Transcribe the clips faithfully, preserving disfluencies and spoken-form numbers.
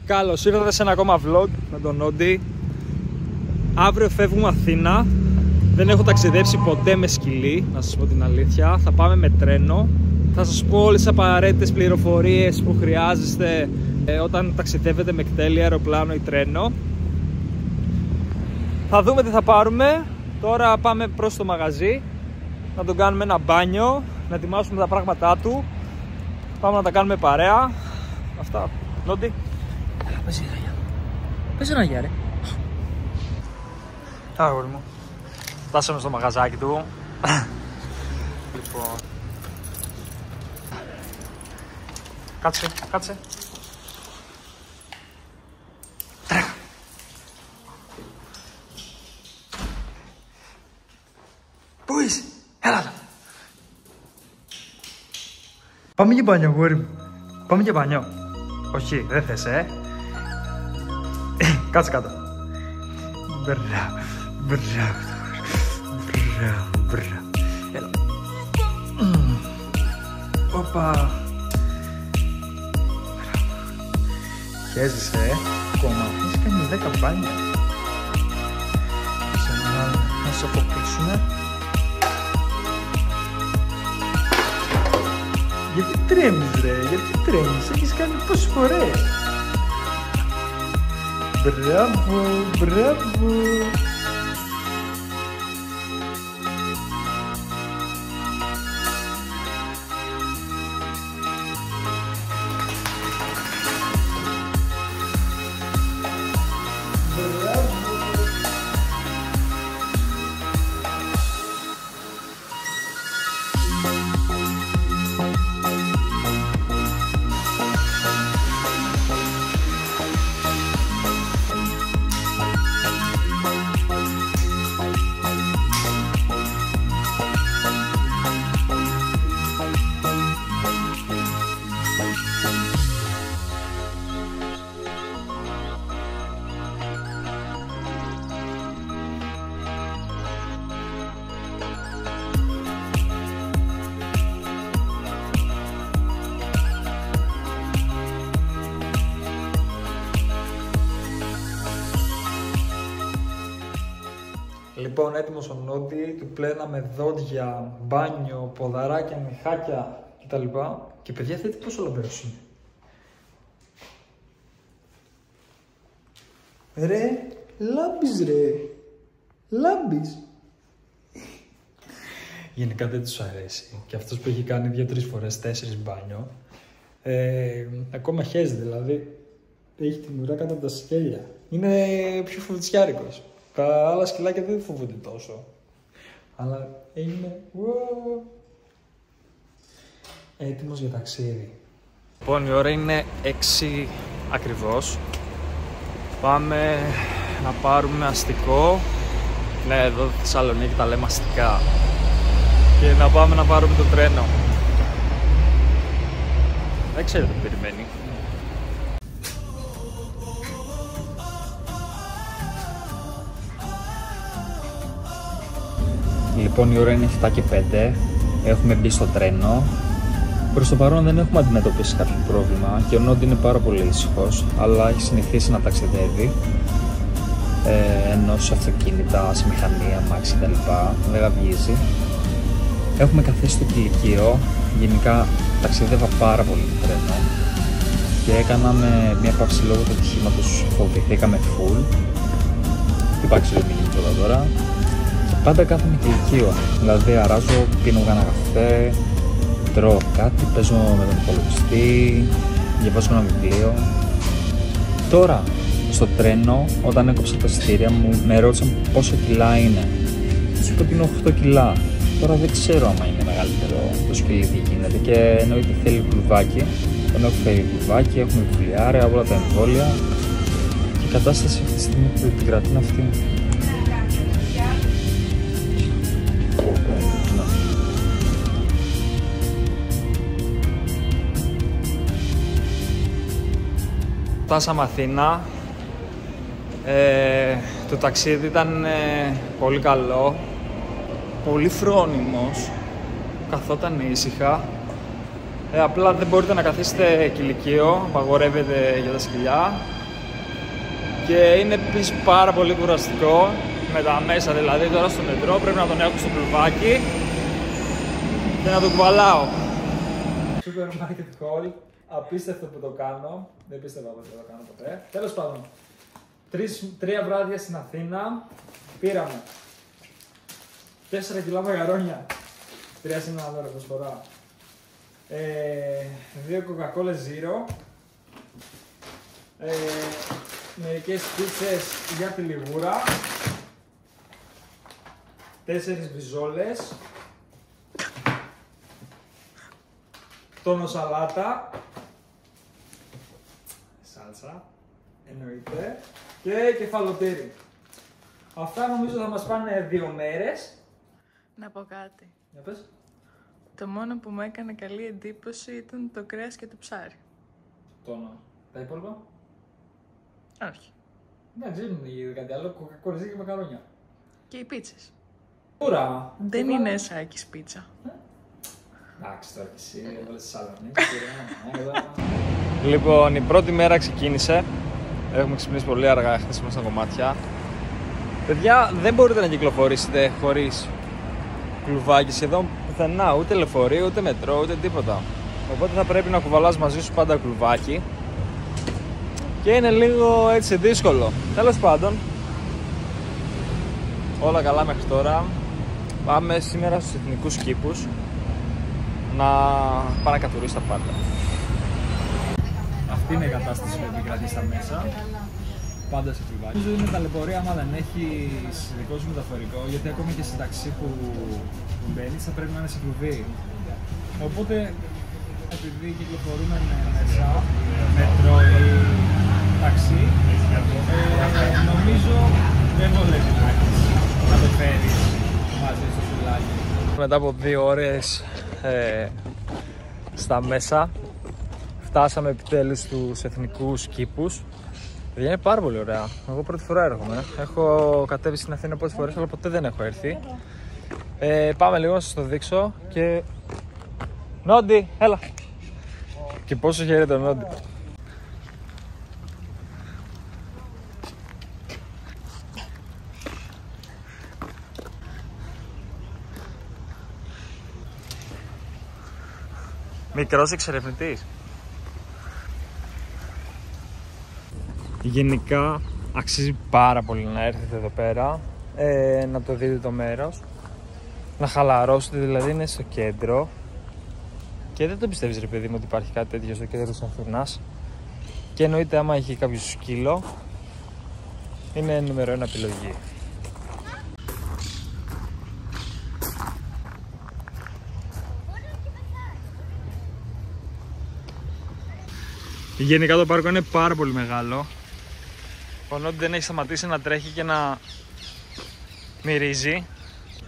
Καλώς ήρθατε σε ένα ακόμα vlog με τον Νόντι. Αύριο φεύγουμε Αθήνα. Δεν έχω ταξιδέψει ποτέ με σκυλί, να σας πω την αλήθεια. Θα πάμε με τρένο. Θα σας πω όλες τις απαραίτητες πληροφορίες που χρειάζεστε ε, όταν ταξιδεύετε με κτέλι, αεροπλάνο ή τρένο. Θα δούμε τι θα πάρουμε. Τώρα πάμε προς το μαγαζί να τον κάνουμε ένα μπάνιο, να ετοιμάσουμε τα πράγματά του. Πάμε να τα κάνουμε παρέα. Αυτά. Νόντι. Πες ένα γεια. Πες ένα γεια ρε. Αγόρι μου. Φτάσαμε στο μαγαζάκι του. Λοιπόν. Κάτσε, κάτσε. Τρέχα. Πού είσαι? Έλα εδώ. Πάμε για μπάνιο, αγόρι μου. Πάμε για μπάνιο. Όχι, δεν θες, ε. Κάτσε κάτω. Μπράβο, μπράβο, μπράβο, μπράβο. Έλα. Οπα. Χέζεσαι, ε. Ακόμα. Έχεις κάνει δέκα μπάνια. Ξανά να σε αποκλείσουμε. Γιατί τρέμεις ρε, γιατί τρέμεις, έχεις κάνει πόσες φορές. Μπράβο, μπράβο. Λοιπόν, έτοιμος ο Νόντι, του πλέναμε δόντια, μπάνιο, ποδαράκια, μυχάκια κτλ. Και παιδιά, δείτε πόσο λαμπερός είναι. Ρε, λάμπεις ρε, λάμπεις. Γενικά δεν τους αρέσει. Και αυτός που έχει κάνει δύο-τρεις φορές, τέσσερις μπάνιο, ε, ακόμα χέζει δηλαδή. Έχει την ουρά κάτω από τα σκέλια. Είναι πιο φοβητσιάρικος. Τα άλλα σκυλάκια δεν φοβούνται τόσο. Αλλά είναι έτοιμος για ταξίδι. Λοιπόν, η ώρα είναι έξι ακριβώς. Πάμε να πάρουμε αστικό. Ναι, εδώ στη Θεσσαλονίκη τα λέμε αστικά. Και να πάμε να πάρουμε το τρένο. Δεν ξέρω τι περιμένει. Λοιπόν, η ώρα είναι επτά και πέντε, έχουμε μπει στο τρένο. Προς το παρόν δεν έχουμε αντιμετωπίσει κάποιο πρόβλημα και ο Νόντι είναι πάρα πολύ ήσυχος, αλλά έχει συνηθίσει να ταξιδεύει, ε, ενώ σε αυτοκίνητα, σε μηχανία, μάξι κτλ. Δεν γαβγίζει. Έχουμε καθίσει στο κηλικείο, γενικά ταξιδεύα πάρα πολύ το τρένο και έκαναμε μια παύση λόγω του ατυχήματος, φοβηθήκαμε full. Τι πάξει δεν γίνει τίποτα τώρα. Πάντα κάθομαι κηλικείο, δηλαδή αράζω, πίνω ένα καφέ, τρώω κάτι, παίζω με τον υπολογιστή, διαβάζω ένα βιβλίο. Τώρα, στο τρένο, όταν έκοψα τα εισιτήρια μου, με ρώτησαν πόσα κιλά είναι. Τους είπα ότι είναι οκτώ κιλά. Τώρα δεν ξέρω άμα είναι μεγαλύτερο το σκυλί τι γίνεται και εννοείται θέλει κλουβάκι. Τον έχω φέρει κλουβάκι, έχουμε βιβλιάρια, όλα τα εμβόλια και η κατάσταση αυτή τη στιγμή που την κρατεί είναι αυτή. Φτάσαμε Αθήνα, ε, το ταξίδι ήταν ε, πολύ καλό, πολύ φρόνιμος, καθόταν ήσυχα Ε, απλά δεν μπορείτε να καθίσετε κηλικείο, απαγορεύεται για τα σκυλιά. Και είναι επίσης πάρα πολύ κουραστικό με τα μέσα, δηλαδή τώρα στο μετρό πρέπει να τον έχω στο κλουβάκι και να τον κουβαλάω. Super market haul, απίστευτο που το κάνω, δεν πίστευα ότι θα το κάνω ποτέ. Τέλος πάντων, τρεις, τρία βράδια στην Αθήνα πήραμε τέσσερα κιλά μαγαρόνια, τρία συν ένα δώρο προσφορά, ε, δύο Coca-Cola Zero, ε, μερικές πίτσες για τη λιγούρα, τέσσερις μπριζόλες, τόνο σαλάτα, σάλτσα, εννοείται, και κεφαλοτήρι. Αυτά νομίζω θα μας πάνε δύο μέρες. Να πω κάτι. Για πες. Το μόνο που μου έκανε καλή εντύπωση ήταν το κρέας και το ψάρι. Τόνο. Τα υπόλοιπα. Όχι. Δεν ξέρουν κάτι άλλο, κοκακόλα και μακαρόνια. Και οι πίτσες. Ούρα. Δεν είναι σάκης πίτσα. Εντάξει τώρα και εσύ, έβαλες Θεσσαλονίκη. Λοιπόν, η πρώτη μέρα ξεκίνησε. Έχουμε ξυπνήσει πολύ αργά, χθες ήμασταν κομμάτια. Παιδιά, δεν μπορείτε να κυκλοφορήσετε χωρίς κλουβάκι σχεδόν πουθενά, ούτε λεωφορείο, ούτε μετρό, ούτε τίποτα. Οπότε θα πρέπει να κουβαλάς μαζί σου πάντα κλουβάκι. Και είναι λίγο έτσι δύσκολο. Τέλος πάντων, όλα καλά μέχρι τώρα. Πάμε σήμερα στους εθνικούς κήπους να πάμε να κατουρίσει τα πάντα. Αυτή είναι η κατάσταση που επικρατεί στα μέσα. Πάντα σε κλουβάκι. Νομίζω είναι ταλαιπωρία άμα δεν έχεις δικό σου μεταφορικό, γιατί ακόμη και σε ταξί που, που μπαίνεις θα πρέπει να είναι σε κλουβί. Οπότε, επειδή κυκλοφορούμε με μέσα, μετρό ή ταξί, ε, νομίζω δεν βολεύει να το φέρεις μαζί στο φυλάκι. Μετά από δύο ώρες ε, στα μέσα, φτάσαμε επιτέλους στους εθνικούς κήπους. Είναι πάρα πολύ ωραία. Εγώ πρώτη φορά έρχομαι. Έχω κατέβει στην Αθήνα πολλές φορές, αλλά ποτέ δεν έχω έρθει. Ε, πάμε λίγο να σας το δείξω και... Νόντι, έλα! Και πόσο χαίρεται ο Νόντι. Μικρός εξερευνητής. Γενικά αξίζει πάρα πολύ να έρθετε εδώ πέρα, ε, να το δείτε το μέρος, να χαλαρώσετε, δηλαδή είναι στο κέντρο και δεν το πιστεύεις ρε παιδί μου ότι υπάρχει κάτι τέτοιο στο κέντρο της Αθήνας και εννοείται άμα έχει κάποιο σκύλο είναι νούμερο ένα επιλογή. Γενικά το πάρκο είναι πάρα πολύ μεγάλο. Ο Νόντι δεν έχει σταματήσει να τρέχει και να μυρίζει.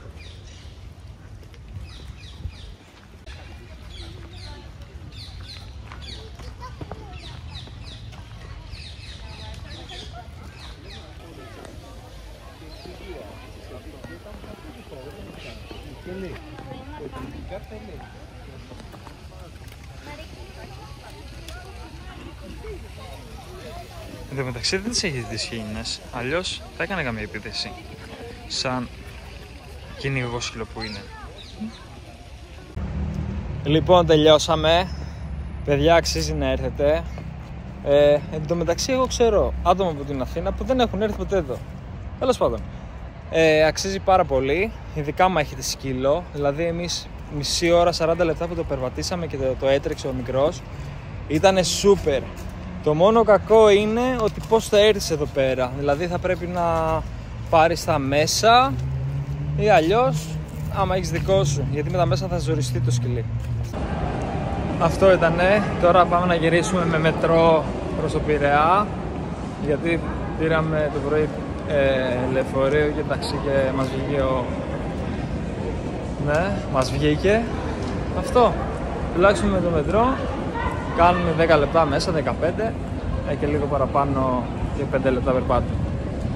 Εν τω μεταξύ δεν τις έχει τις χήνες, αλλιώς θα έκανε καμία επίθεση. Σαν κυνηγό σκύλο που είναι. Λοιπόν, τελειώσαμε. Παιδιά, αξίζει να έρθετε. Ε, εν τω μεταξύ, εγώ ξέρω άτομα από την Αθήνα που δεν έχουν έρθει ποτέ εδώ. Τέλος πάντων. Ε, αξίζει πάρα πολύ, ειδικά άμα έχετε σκύλο. Δηλαδή, εμείς μισή ώρα, σαράντα λεπτά που το περπατήσαμε και το, το έτρεξε ο μικρός, ήτανε σούπερ. Το μόνο κακό είναι ότι πώς θα έρθεις εδώ πέρα. Δηλαδή θα πρέπει να πάρεις τα μέσα ή αλλιώς άμα έχεις δικό σου, γιατί με τα μέσα θα ζοριστεί το σκυλί. Αυτό ήτανε. Τώρα πάμε να γυρίσουμε με μετρό προς το Πειραιά, γιατί πήραμε το πρωί ε, λεωφορείο και ταξί και μας βγήκε ο... Ναι, μας βγήκε αυτό. Τουλάχιστον με το μετρό κάνουμε δέκα λεπτά μέσα, δεκαπέντε και λίγο παραπάνω και πέντε λεπτά περπάτημα.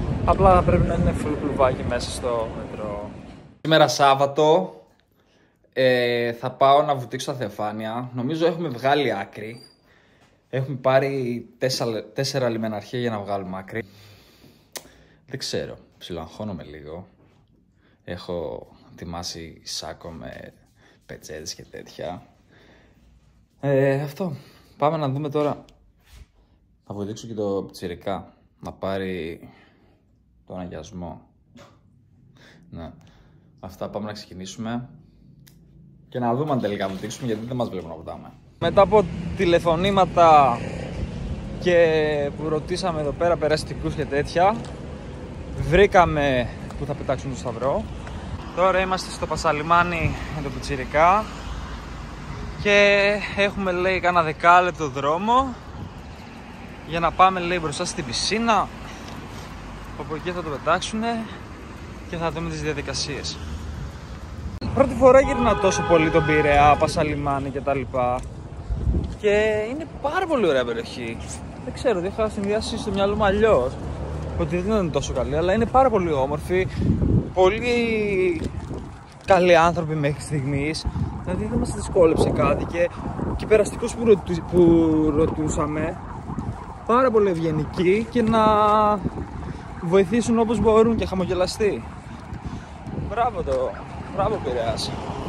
Απλά θα πρέπει να είναι full κλουβάκι μέσα στο μετρό. Σήμερα Σάββατο, Ε, θα πάω να βουτήξω στα Θεοφάνεια. Νομίζω έχουμε βγάλει άκρη. Έχουμε πάρει τέσσερα, τέσσερα λιμεναρχεία για να βγάλουμε άκρη. Δεν ξέρω, ψιλοαγχώνομαι λίγο. Έχω ετοιμάσει σάκο με πετσέδες και τέτοια. Ε, αυτό. Πάμε να δούμε τώρα. Θα βοηθήσω και το πιτσιρικά να πάρει τον αγιασμό. Ναι. Αυτά, πάμε να ξεκινήσουμε και να δούμε αν τελικά βοηθήσουμε, γιατί δεν μας βλέπουν να βουτάμε. Μετά από τηλεφωνήματα και που ρωτήσαμε εδώ πέρα περαστικούς και τέτοια, βρήκαμε που θα πετάξουν το σταυρό. Τώρα είμαστε στο Πασαλιμάνι με το πιτσιρικά και έχουμε, λέει, κάνα δεκάλεπτο δρόμο για να πάμε, λέει, μπροστά στην πισίνα. Από εκεί θα το πετάξουνε και θα δούμε τις διαδικασίες. Πρώτη φορά γυρνάω τόσο πολύ τον Πειραιά, Πασαλιμάνι και τα λοιπά. Και είναι πάρα πολύ ωραία περιοχή. Δεν ξέρω, δεν είχα συνδυάσει στο μυαλό μου αλλιώς ότι δεν είναι τόσο καλή, αλλά είναι πάρα πολύ όμορφη. Πολύ καλοί άνθρωποι μέχρι στιγμής. Δηλαδή δεν μας δυσκόλεψε κάτι και, και περαστικούς που, ρωτου, που ρωτούσαμε, πάρα πολύ ευγενικοί και να βοηθήσουν όπως μπορούν και χαμογελαστοί. Μπράβο το, μπράβο Πειραιάς.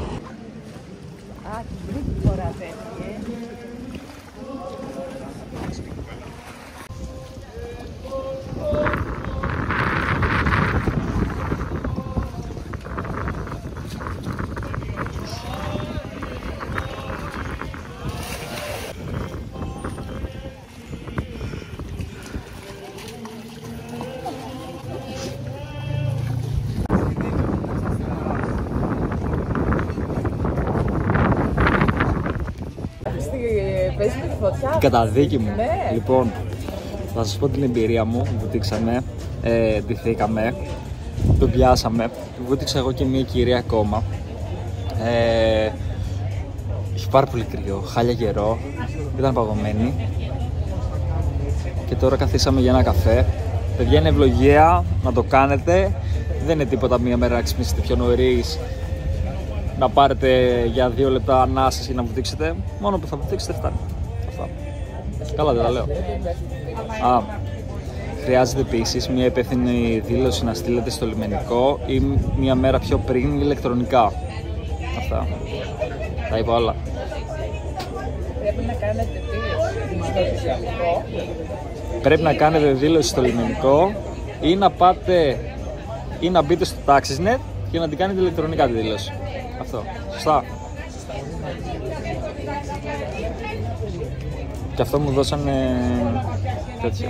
Α, την τρίτη φορά πέφτει. Κατά δίκη μου. Ναι. Λοιπόν, θα σας πω την εμπειρία μου. Βουτήξαμε, ε, ντυθήκαμε, τον πιάσαμε. Βούτυξα εγώ και μια κυρία ακόμα. Ε, είχε πάρα πολύ κρύο, χάλια καιρό, ήταν παγωμένη. Και τώρα καθίσαμε για ένα καφέ. Παιδιά, είναι ευλογία να το κάνετε. Δεν είναι τίποτα μία μέρα να ξυπνήσετε πιο νωρίς, να πάρετε για δύο λεπτά ανάσες και να βουτήξετε. Μόνο που θα βουτήξετε φτάνει. Αυτά. Καλά δεν τα λέω. Α, χρειάζεται επίσης μια υπεύθυνη δήλωση να στείλετε στο λιμενικό ή μια μέρα πιο πριν ηλεκτρονικά. Αυτά. Τα είπα όλα. Πρέπει να κάνετε δήλωση στο λιμενικό. Πρέπει να κάνετε δήλωση στο λιμενικό ή να πάτε ή να μπείτε στο TaxisNet και να την κάνετε ηλεκτρονικά τη δήλωση. Αυτό. Σωστά. Και αυτό μου δώσανε τέτοια.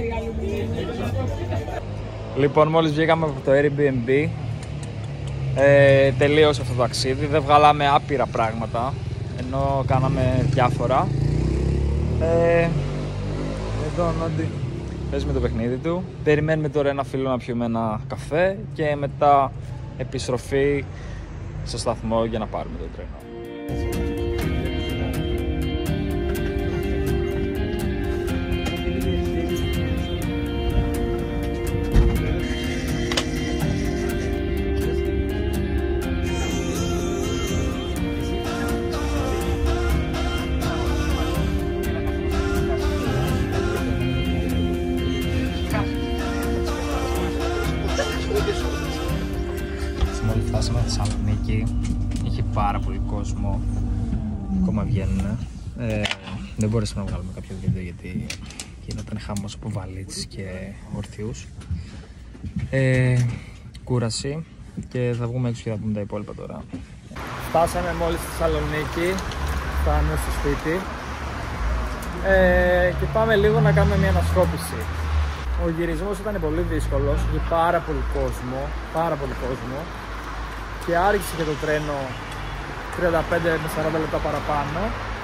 Λοιπόν, μόλις βγήκαμε από το Airbnb, ε, τελείωσε αυτό το ταξίδι. Δεν βγάλαμε άπειρα πράγματα, ενώ κάναμε διάφορα. Ε, εδώ ο Νόντι παίζει με το παιχνίδι του. Περιμένουμε τώρα ένα φίλο να πιούμε ένα καφέ και μετά επιστροφή στο σταθμό για να πάρουμε το τρένο. Μόλις φτάσαμε στη Θεσσαλονίκη, είχε πάρα πολύ κόσμο, ακόμα βγαίνουν. Ε, δεν μπορέσαμε να βγάλουμε κάποιο βίντεο γιατί γινόταν χαμός από βαλίτσες και ορθιούς. Ε, κούραση και θα βγούμε έξω και θα πούμε τα υπόλοιπα τώρα. Φτάσαμε μόλις στη Θεσσαλονίκη, φτάνουμε στο σπίτι ε, και πάμε λίγο να κάνουμε μια ανασκόπηση. Ο γυρισμός ήταν πολύ δύσκολος, είχε πάρα πολύ κόσμο, πάρα πολύ κόσμο και άρχισε και το τρένο τριάντα πέντε με σαράντα λεπτά παραπάνω.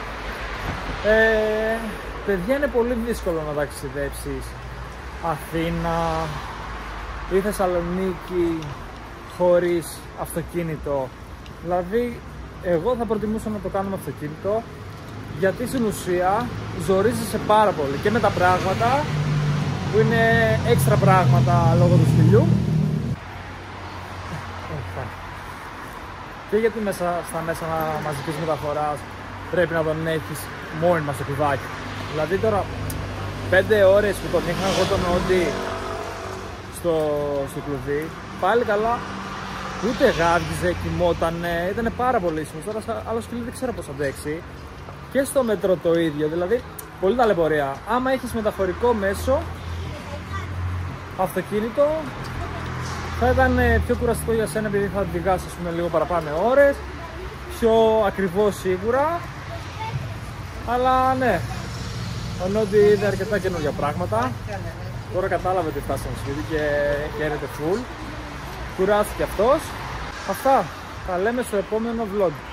Ε, παιδιά, είναι πολύ δύσκολο να ταξιδέψεις Αθήνα ή Θεσσαλονίκη χωρίς αυτοκίνητο. Δηλαδή, εγώ θα προτιμούσα να το κάνουμε αυτοκίνητο, γιατί στην ουσία ζορίζεσαι πάρα πολύ και με τα πράγματα που είναι έξτρα πράγματα λόγω του σπηλιού. και γιατί μέσα στα μέσα μαζικής μεταφοράς πρέπει να τον έχεις μόνιμα στο πηδάκι. Δηλαδή τώρα πέντε ώρες που τον είχα εγώ τον Όντι στο, στο κλουβί, πάλι καλά, ούτε γάβγιζε, κοιμότανε, ήταν πάρα πολύ ήσυχος. Τώρα άλλο σκυλί δεν ξέρω πώς αντέξει. Και στο μέτρο το ίδιο, δηλαδή πολύ ταλαιπωρία. Άμα έχεις μεταφορικό μέσο, αυτοκίνητο, θα ήταν πιο κουραστικό για σένα επειδή θα οδηγάς ας πούμε λίγο παραπάνω ώρες, πιο ακριβό σίγουρα, αλλά ναι, ο Νόντι είδε αρκετά καινούργια πράγματα. Τώρα κατάλαβε ότι φτάσαμε σπίτι και χαίρεται full, κουράστηκε αυτός. Αυτά, τα λέμε στο επόμενο vlog.